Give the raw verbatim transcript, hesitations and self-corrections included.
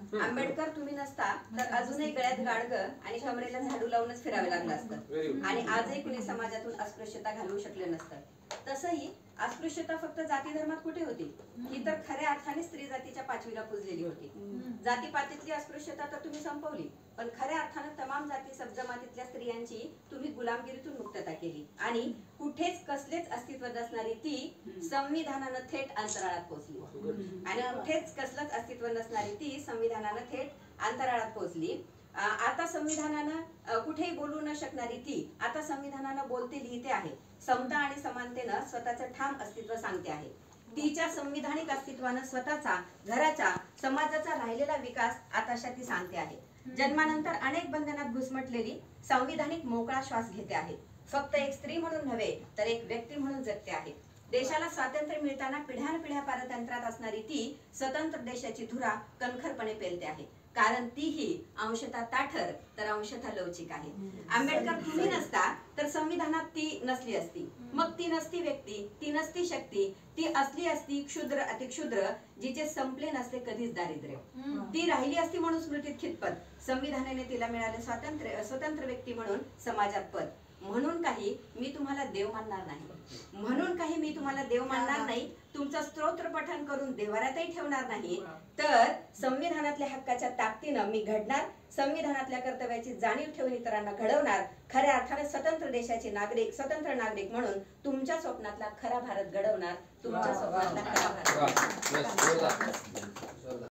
आंबेडकर तुम्ही नसता तर अजूनही गळ्यात गाडगं आणि कमरेला झाडू लावूनच फिरावे लागलं असतं आणि आजही कुणी समाजातून अस्पृश्यता घालवू शकले नसतं. तसंही अस्पृश्यता फक्त जाती धर्मात कुठे होती? ही तर खऱ्या अर्थाने स्त्री जातीच्या पाचवीला पुजलेली होती. जातीपातीतली अस्पृश्यता तर तुम्ही संपवली, पण खऱ्या अर्थानं तमाम जाती सबजमातीतल्या स्त्रियांची तुम्ही गुलामगिरीतून मुक्तता केली आणि कुठेच कसलेच अस्तित्व नसणारी ती संविधानानं थेट अंतराळात पोहोचली आणि कुठेच कसलंच अस्तित्व नसणारी ती संविधानानं थेट अंतराळात पोहोचली. आता संविधानानं कुठेही बोलू न शकणारी ती आता संविधानानं बोलते लिहिते आहे. समता आणि समानतेनं स्वतःचं ठाम अस्तित्व सांगते आहे. तिच्या संविधानिक अस्तित्वानं स्वतःचा, घराचा, समाजाचा राहिलेला विकास आताशा ती सांगते आहे. जन्मानंतर अनेक बंधनात घुसमटलेली संविधानिक मोकळा श्वास घेते आहे. फक्त एक स्त्री म्हणून नव्हे तर एक व्यक्ती म्हणून जगते आहे. देशाला स्वातंत्र्य मिळताना पिढ्यानपिढ्या पारतंत्र्यात असणारी ती स्वतंत्र देशाची धुरा कणखरपणे पेलते आहे. कारण तीही अंशतः ताठर तर अंशतः लवचिक आहे. आंबेडकर तुम्ही नसता तर संविधानात ती नसली असती. मग ती नसती व्यक्ती, ती नसती शक्ती, ती असली असती क्षुद्र अतिक्षुद्र जिचे संपले नसते कधीच दारिद्र्य. ती राहिली असती म्हणून स्मृतीत खितपत संविधानाने तिला मिळाले स्वातंत्र्य, स्वतंत्र व्यक्ती म्हणून समाजात पद. म्हणून काही मी तुम्हाला देव मानणार नाही, म्हणून काही मी तुम्हाला देव मानणार नाही, तुमचं स्तोत्र पठण करून देवाऱ्यातही ठेवणार नाही, तर संविधानातल्या हक्काच्या ताकदीनं मी घडणार, संविधानातल्या कर्तव्याची जाणीव ठेवून इतरांना घडवणार, खऱ्या अर्थाने स्वतंत्र देशाचे नागरिक, स्वतंत्र नागरिक म्हणून तुमच्या स्वप्नातला खरा भारत घडवणार, तुमच्या स्वप्नातला खरा भारत.